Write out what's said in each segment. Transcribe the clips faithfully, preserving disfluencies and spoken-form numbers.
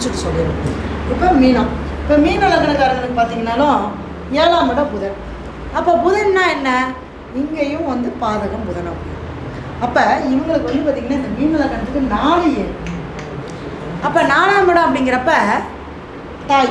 முடிச்சுட்டு சொல்லிடுவோம். இப்போ மீனம், இப்போ மீன லக்னக்காரங்களுக்கு பார்த்தீங்கன்னாலும் ஏழாம் இடம் புதன். அப்போ புதன்னா என்ன, இங்கேயும் வந்து பாதகம் புதனாக போகும். அப்போ இவங்களுக்கு வந்து பார்த்திங்கன்னா இந்த மீன லக்னத்துக்கு நாலு ஏழு. அப்போ நாலாம் இடம் அப்படிங்கிறப்ப தாய்,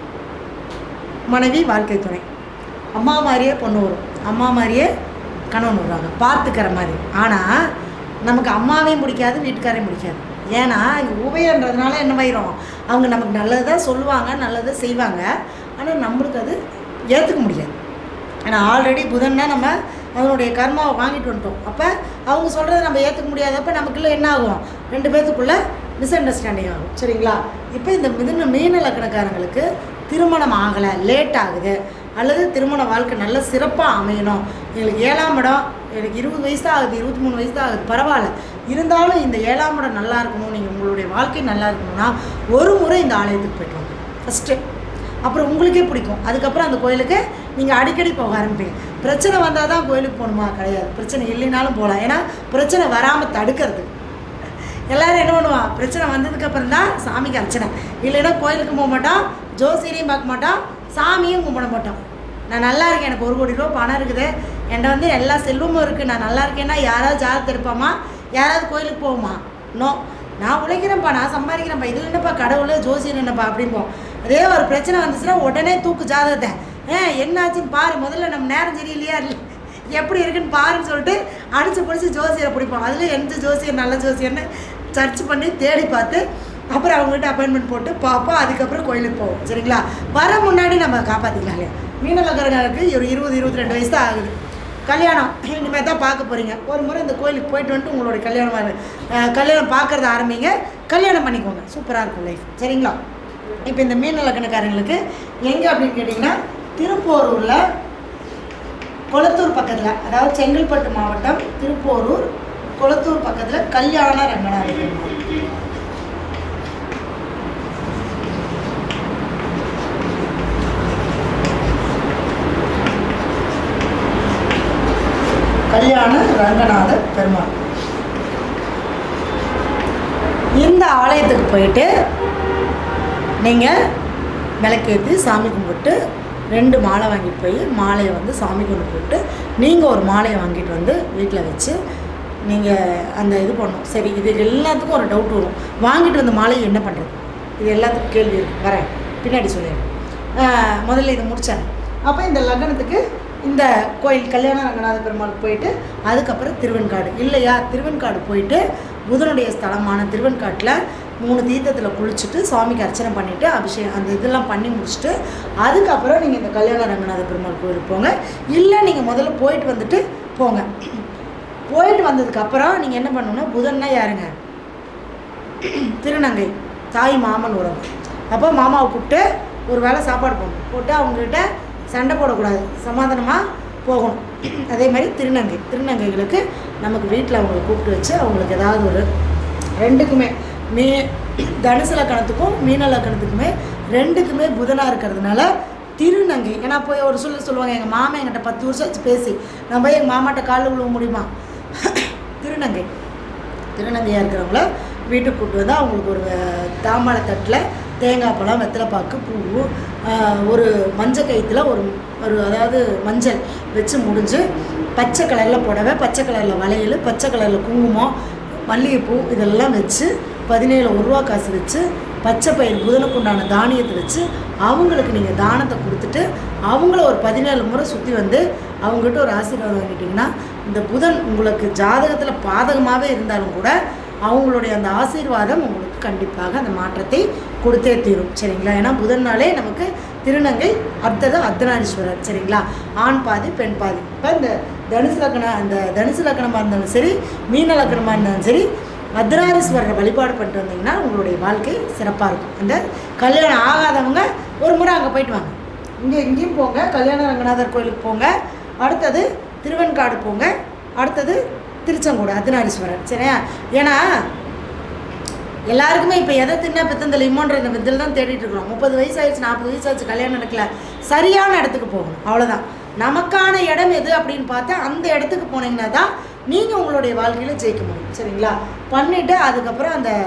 மனைவி, வாழ்க்கை துணை, அம்மா மாதிரியே பொண்ணு வரும், அம்மா மாதிரியே கணவன் வருவாங்க, பார்த்துக்கிற மாதிரி. ஆனால் நமக்கு அம்மாவையும் பிடிக்காது, வீட்டுக்காரையும் பிடிக்காது. ஏன்னா இங்கே உபயன்றதுனால என்ன ஆயிரும், அவங்க நமக்கு நல்லது தான் சொல்லுவாங்க, நல்லதை செய்வாங்க, ஆனால் நம்மளுக்கு அது ஏற்றுக்க முடியாது. ஏன்னா ஆல்ரெடி புதன்னா நம்ம அவனுடைய கர்மாவை வாங்கிட்டு வந்துட்டோம். அப்போ அவங்க சொல்கிறத நம்ம ஏற்றுக்க முடியாதப்போ நமக்குள்ளே என்ன ஆகும், ரெண்டு பேர்த்துக்குள்ளே மிஸ் அண்டர்ஸ்டாண்டிங் ஆகும். சரிங்களா? இப்போ இந்த மிதுன மீன லக்னக்காரங்களுக்கு திருமணம் ஆகலை, லேட் ஆகுது, அல்லது திருமண வாழ்க்கை நல்ல சிறப்பாக அமையணும், எங்களுக்கு ஏழாம் இடம், எனக்கு இருபது வயசு தான் ஆகுது, இருபத்தி மூணு வயசு தான் ஆகுது, பரவாயில்ல, இருந்தாலும் இந்த ஏழாம் இடம் நல்லா இருக்கணும், நீங்கள் உங்களுடைய வாழ்க்கை நல்லா இருக்கணும்னா ஒரு முறை இந்த ஆலயத்துக்கு போய்ட்டு வாங்க ஃபஸ்ட்டு. அப்புறம் உங்களுக்கே பிடிக்கும். அதுக்கப்புறம் அந்த கோயிலுக்கு நீங்கள் அடிக்கடி போக ஆரம்பிப்பீங்க. பிரச்சனை வந்தால் தான் கோயிலுக்கு போகணுமா? கிடையாது. பிரச்சனை இல்லைனாலும் போகலாம். ஏன்னா பிரச்சனை வராமல் தடுக்கிறது. எல்லோரும் என்ன பண்ணுவான், பிரச்சனை வந்ததுக்கப்புறம் தான் சாமிக்கு அர்ச்சனை, இல்லைன்னா கோயிலுக்கு போக மாட்டோம், ஜோசியரையும் பார்க்க மாட்டோம், சாமியும் கும்பிட மாட்டோம். நான் நல்லா இருக்கேன், எனக்கு ஒரு கோடி ரூபா பணம் இருக்குது, என்கிட்ட வந்து எல்லா செல்வமும் இருக்குது, நான் நல்லா இருக்கேன்னா யாராவது ஜாதகத்தை எடுப்பாமா, யாராவது கோயிலுக்கு போகுமா? நோ. நான் உழைக்கிறேன்ப்பா, நான் சம்பாதிக்கிறேன்ப்பா, இதில் என்னப்பா கடவுள், ஜோசியர் என்னப்பா அப்படிம்போம். அதே ஒரு பிரச்சனை வந்துச்சுன்னா உடனே தூக்கு ஜாதகத்தை, ஏன் என்னாச்சுன்னு பாரு, முதல்ல நம்ம நேரம் சரியில்லையா எப்படி இருக்குன்னு பாருன்னு சொல்லிட்டு அடித்து பிடிச்சி ஜோசியரை பிடிப்போம். அதில் எந்த ஜோசியர் நல்ல ஜோசியர்னு சர்ச் பண்ணி தேடி பார்த்து அப்புறம் அவங்ககிட்ட அப்பாயின்மெண்ட் போட்டு பார்ப்போம். அதுக்கப்புறம் கோயிலுக்கு போவோம். சரிங்களா? வர முன்னாடி நம்ம காப்பாற்றிக்கலாம் இல்லையா? மீன லக்னக்காரருக்கு ஒரு இருபது இருபத்தி ரெண்டு வயசு தான் ஆகுது, கல்யாணம் இனிமேல் தான் பார்க்க போகிறீங்க. ஒரு முறை இந்த கோயிலுக்கு போயிட்டு வந்துட்டு உங்களுடைய கல்யாணம் கல்யாணம் பார்க்குறத ஆரம்பிங்க, கல்யாணம் பண்ணிக்கோங்க, சூப்பராக இருக்கும் லைஃப். சரிங்களா? இப்போ இந்த மீன லக்னக்காரங்களுக்கு எங்கே அப்படின்னு கேட்டிங்கன்னா திருப்போரூரில், கொளத்தூர் பக்கத்தில், அதாவது செங்கல்பட்டு மாவட்டம் திருப்போரூர் கொளத்தூர் பக்கத்தில் கல்யாண ரங்கநாதர் பெருமாள். கல்யாண ரங்கநாதர் பெருமாள். இந்த ஆலயத்துக்கு போயிட்டு நீங்கள் விளக்கேற்றி சாமி கும்பிட்டு ரெண்டு மாலை வாங்கிட்டு போய் மாலையை வந்து சாமி கொண்டு போட்டு நீங்கள் ஒரு மாலையை வாங்கிட்டு வந்து வீட்டில் வச்சு நீங்கள் அந்த இது பண்ணணும். சரி, இது எல்லாத்துக்கும் ஒரு டவுட் வரும், வாங்கிட்டு வந்த மாலையை என்ன பண்ணுறது, இது எல்லாத்துக்கும் கேள்வி இருக்குது, வரேன் பின்னாடி சொல்லிடுறேன். முதல்ல இதை முடித்தேன். அப்போ இந்த லக்னத்துக்கு இந்த கோயில் கல்யாண ரங்கநாத பெருமாளுக்கு போயிட்டு அதுக்கப்புறம் திருவெண்காடு இல்லையா, திருவெண்காடு போயிட்டு புதனுடைய ஸ்தலமான திருவெண்காட்டில் மூணு தீர்த்தத்தில் குளிச்சுட்டு சுவாமிக்கு அர்ச்சனை பண்ணிவிட்டு அபிஷேகம் அந்த இதெல்லாம் பண்ணி முடிச்சுட்டு அதுக்கப்புறம் நீங்கள் இந்த கல்யாண ரங்கநாத பெருமாள் கோயிலுக்கு போங்க. இல்லை நீங்கள் முதல்ல போயிட்டு வந்துட்டு போங்க. போயிட்டு வந்ததுக்கப்புறம் நீங்கள் என்ன பண்ணணும்னா, புதன்னா யாருங்க, திருநங்கை, தாய் மாமன் உறவு. அப்போ மாமாவை கூப்பிட்டு ஒரு வேளை சாப்பாடு போடணும், போட்டு அவங்ககிட்ட சண்டை போடக்கூடாது, சமாதானமாக போகணும். அதே மாதிரி திருநங்கை திருநங்கைகளுக்கு நமக்கு வீட்டில் அவங்களை கூப்பிட்டு வச்சு அவங்களுக்கு ஏதாவது ஒரு ரெண்டுக்குமே மீ தனுசு லக்கணத்துக்கும் மீன லக்கணத்துக்குமே ரெண்டுக்குமே புதனாக இருக்கிறதுனால திருநங்கை, ஏன்னா போய் ஒரு சொல்ல சொல்லுவாங்க, எங்கள் மாமா என்கிட்ட பத்து வருஷம் வச்சு பேசி நான் போய் எங்கள் மாமாட்ட காலில் விழுவ முடியுமா? திருநங்கை திருநங்கையாக இருக்கிறவங்கள வீட்டுக்கு கூப்பிட்டு வந்து அவங்களுக்கு ஒரு தாம்பாள தட்டில் தேங்காய் பழம், வெத்தலைப்பாக்கு, பூ, ஒரு மஞ்சள் கயிற்றுல ஒரு ஒரு அதாவது மஞ்சள் வச்சு முடிஞ்சு பச்சை கலரில் புடவை, பச்சை கலரில் வளையல், பச்சை கலரில் குங்குமம், மல்லிகைப்பூ இதெல்லாம் வச்சு பதினேழு ஒரு ரூபா காசு வச்சு பச்சை பயிர் புதனுக்கு உண்டான தானியத்தை வச்சு அவங்களுக்கு நீங்கள் தானத்தை கொடுத்துட்டு அவங்கள ஒரு பதினேழு முறை சுற்றி வந்து அவங்ககிட்ட ஒரு ஆசீர்வாதம் வாங்கிட்டிங்கன்னா இந்த புதன் உங்களுக்கு ஜாதகத்தில் பாதகமாகவே இருந்தாலும் கூட அவங்களுடைய அந்த ஆசீர்வாதம் உங்களுக்கு கண்டிப்பாக அந்த மாற்றத்தை கொடுத்தே தீரும். சரிங்களா? ஏன்னா புதன்னாலே நமக்கு திருநங்கை அர்த்தத அர்த்தநாரீஸ்வரர். சரிங்களா? ஆண் பாதி பெண் பாதி. இப்போ இந்த தனுசு லக்கணம் அந்த தனுசு லக்கணமாக இருந்தாலும் சரி, மீன லக்கணமாக இருந்தாலும் சரி, அர்த்தநாரீஸ்வரரை வழிபாடு பண்ணிட்டு வந்தீங்கன்னா உங்களுடைய வாழ்க்கை சிறப்பாக இருக்கும். அந்த கல்யாணம் ஆகாதவங்க ஒரு முறை அங்கே போயிட்டு வாங்க. இங்கே இங்கேயும் போங்க, கல்யாண ரங்கநாதர் கோயிலுக்கு போங்க, அடுத்தது திருவெண்காடு போங்க, அடுத்தது திருச்செங்கோடு அர்த்தநாரீஸ்வரர். சரியா? ஏன்னா எல்லாருக்குமே இப்போ எதை தின்னா பித்தந்தல் இம்மோன்ற இந்த வித்தில் தான் தேடிட்டு இருக்கிறோம். முப்பது வயசு ஆயிடுச்சு, நாற்பது வயசு ஆச்சு, கல்யாணம் நடக்கல, சரியான இடத்துக்கு போகணும், அவ்வளோதான். நமக்கான இடம் எது அப்படின்னு பார்த்தா அந்த இடத்துக்கு போனீங்கன்னா தான் நீங்கள் உங்களுடைய வாழ்க்கையில் ஜெயிக்க முடியும். சரிங்களா? பண்ணிவிட்டு அதுக்கப்புறம் அந்த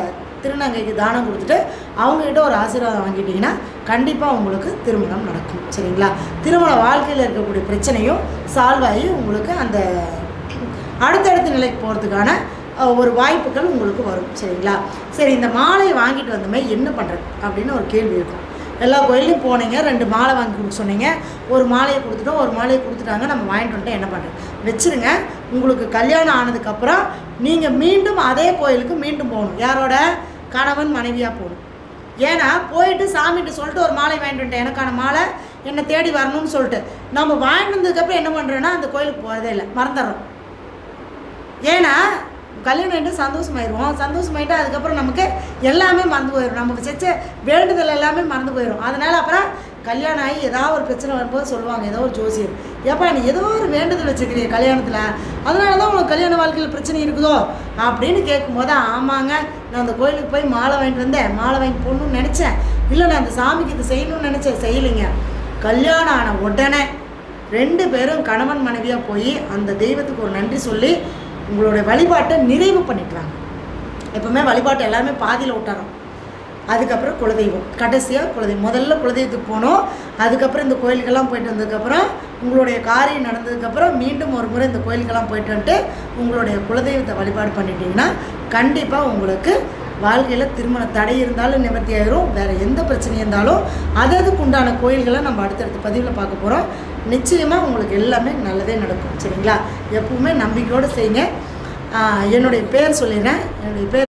திருநங்கைக்கு தானம் கொடுத்துட்டு அவங்ககிட்ட ஒரு ஆசீர்வாதம் வாங்கிட்டீங்கன்னா கண்டிப்பாக உங்களுக்கு திருமணம் நடக்கும். சரிங்களா? திருமண வாழ்க்கையில் இருக்கக்கூடிய பிரச்சனையும் சால்வ் ஆகி உங்களுக்கு அந்த அடுத்தடுத்த நிலைக்கு போகிறதுக்கான ஒரு வாய்ப்புகள் உங்களுக்கு வரும். சரிங்களா? சரி, இந்த மாலையை வாங்கிட்டு வந்தமே என்ன பண்ணுறது அப்படின்னு ஒரு கேள்வி இருக்கும். எல்லா கோயிலையும் போனீங்க, ரெண்டு மாலை வாங்கி கொடுக்க சொன்னீங்க, ஒரு மாலையை கொடுத்துட்டோம், ஒரு மாலையை கொடுத்துட்டாங்க, நம்ம வாங்கிட்டு வந்துட்டு என்ன பண்ணுறது? வச்சுருங்க. உங்களுக்கு கல்யாணம் ஆனதுக்கப்புறம் நீங்கள் மீண்டும் அதே கோயிலுக்கு மீண்டும் போகணும். யாரோட? கணவன் மனைவியாக போகணும். ஏன்னா போயிட்டு சாமிகிட்ட சொல்லிட்டு ஒரு மாலை வாங்கிட்டு வந்துட்டேன், எனக்கான மாலை என்னை தேடி வரணும்னு சொல்லிட்டு நம்ம வாங்கிட்டு வந்ததுக்கப்புறம் என்ன பண்ணுறோன்னா அந்த கோயிலுக்கு போகிறதே இல்லை, மறந்துடுறோம். ஏன்னா கல்யாணம் ஆகிட்டு சந்தோஷமாயிடுவோம். சந்தோஷமாயிட்டு அதுக்கப்புறம் நமக்கு எல்லாமே மறந்து போயிடும், நம்ம செச்ச வேண்டுதல் எல்லாமே மறந்து போயிடும். அதனால் அப்புறம் கல்யாணம் ஆகி ஏதாவது ஒரு பிரச்சனை வரும்போது சொல்லுவாங்க, ஏதோ ஒரு ஜோசியர், ஏப்பா நீ ஏதோ ஒரு வேண்டுதல் வச்சுக்கிறீங்க கல்யாணத்தில், அதனால தான் உங்களுக்கு கல்யாண வாழ்க்கையில் பிரச்சனை இருக்குதோ அப்படின்னு கேட்கும்போது, ஆமாங்க நான் அந்த கோயிலுக்கு போய் மாலை வாங்கிட்டு வந்தேன், மாலை வாங்கி போடணும்னு நினச்சேன், இல்லை நான் அந்த சாமிக்கு இது செய்யணும்னு நினச்சேன், செய்யலைங்க. கல்யாணம் ஆன உடனே ரெண்டு பேரும் கணவன் மனைவியாக போய் அந்த தெய்வத்துக்கு ஒரு நன்றி சொல்லி உங்களுடைய வழிபாட்டை நிறைவு பண்ணிக்கிறாங்க. எப்போவுமே வழிபாட்டை எல்லாமே பாதியில் விட்டாரோம். அதுக்கப்புறம் குலதெய்வம், கடைசியாக குலதெய்வம். முதல்ல குலதெய்வத்துக்கு போனோம், அதுக்கப்புறம் இந்த கோயிலுக்கெல்லாம் போயிட்டு வந்ததுக்கப்புறம் உங்களுடைய காரியம் நடந்ததுக்கப்புறம் மீண்டும் ஒரு முறை இந்த கோயிலுக்கெல்லாம் போயிட்டு வந்துட்டு உங்களுடைய குலதெய்வத்தை வழிபாடு பண்ணிட்டீங்கன்னா கண்டிப்பாக உங்களுக்கு வாழ்க்கையில் திருமண தடை இருந்தாலும் நிவர்த்தி ஆயிரும். வேறு எந்த பிரச்சனை இருந்தாலும் அததுக்கு உண்டான கோயில்களை நம்ம அடுத்தடுத்த பதிவில் பார்க்க போகிறோம். நிச்சயமாக உங்களுக்கு எல்லாமே நல்லதே நடக்கும். சரிங்களா? எப்பவுமே நம்பிக்கையோடு செய்யுங்க. என்னுடைய பேர் சொல்லிடுறேன். என்னுடைய பேர்